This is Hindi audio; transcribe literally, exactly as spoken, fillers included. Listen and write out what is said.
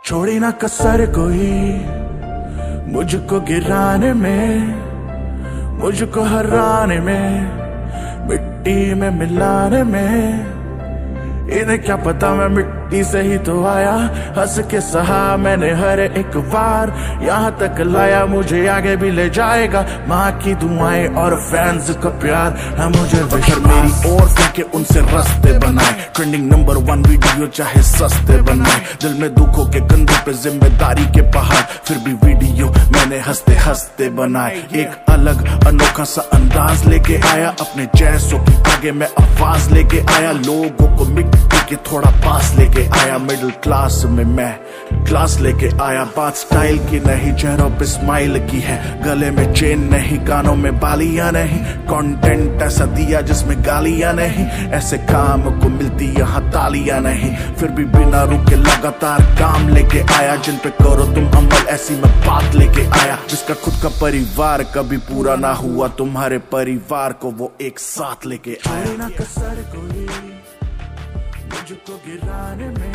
छोड़ी ना कसर कोई मुझको गिराने में, मुझको हराने में, मिट्टी में मिलाने में। इन्हें क्या पता मैं मिट्टी से ही तो आया, हंस के सहा मैंने हर एक बार, यहाँ तक लाया मुझे आगे भी ले जाएगा। माँ की दुआएं और फैंस का प्यार, हाँ मुझे विशर मेरी ओर फेंके उनसे रास्ते बनाए। ट्रेंडिंग नंबर वन वीडियो चाहे सस्ते बनाए, दिल में दुखों के कंधे पे जिम्मेदारी के पहाड़, फिर भी वीडियो मैंने हंसते हंसते बनाए। एक अलग अनोखा सा अंदाज लेके आया, अपने जैसों की आगे मैं आवाज लेके आया। लोगों को मिट्टी के थोड़ा पास लेके आया, मिडिल क्लास में मैं क्लास लेके आया। बात स्टाइल की नहीं, चेहरों पे स्माइल की है, गले में चेन नहीं, कानों में बालियां नहीं। कंटेंट ऐसा दिया जिसमें गालियां नहीं, ऐसे काम को मिलती यहाँ तालियां नहीं। फिर भी बिना रुके लगातार काम लेके आया, जिन पे करो तुम अमल ऐसी मैं बात लेके आया। जिसका खुद का परिवार कभी पूरा ना हुआ, तुम्हारे परिवार को वो एक साथ लेके आया। मुझको गिराने में